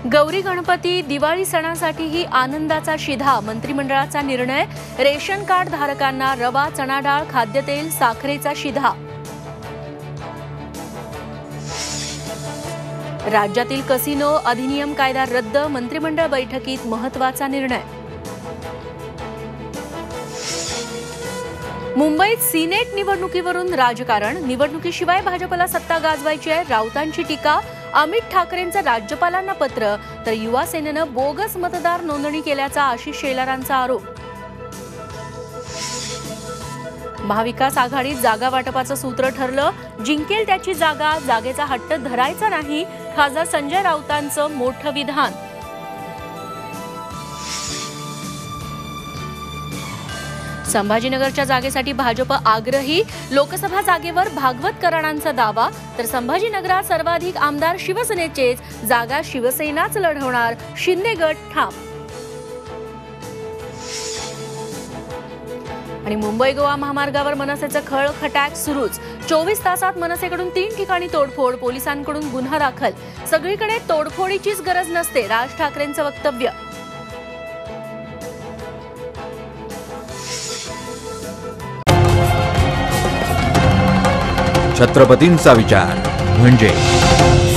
गौरी गणपती दिवाळी सणासाठीही आनंदाचा शिधा। मंत्रिमंडळाचा निर्णय, रेशन कार्ड धारकांना रवा, चणा डाळ, खाद्यतेल, साखरेचा शिधा। राज्यातील कसिनो अधिनियम कायदा रद्द, मंत्रिमंडळ बैठकीत महत्त्वाचा निर्णय। मुंबईत सिनेट निवडणुकीवरून राजकारण, निवडणुकीशिवाय भाजपला सत्ता गाजवायची आहे, राऊतांची टीका। अमित ठाकरेंचं राज्यपालांना पत्र, तर युवा सेनेनं बोगस मतदार नोंदणी केल्याचा आशिष शेलारांचा आरोप। महाविकास आघाडीत जागा वाटपाचं सूत्र ठरलं, जिंकेल त्याची जागा, जागेचा हट्ट धरायचा नाही, खासदार संजय राऊतांचं मोठं विधान। संभाजीनगरच्या जागेसाठी भाजप आग्रही, लोकसभा जागेवर भागवत कराडांचा दावा, तर संभाजीनगरात सर्वाधिक आमदार शिवसेनेचेच, जागा शिवसेनाच लढवणार, शिंदे गट ठाम। आणि मुंबई गोवा महामार्गावर मनसेचं खळखटाक सुरूच, 24 तासात मनसेकडून 3 ठिकाणी तोडफोड, पोलिसांकडून गुन्हा दाखल। सगळीकडे तोडफोडीचीच गरज नसते, राज ठाकरेंचं वक्तव्य। छत्रपतींचा विचार म्हणजे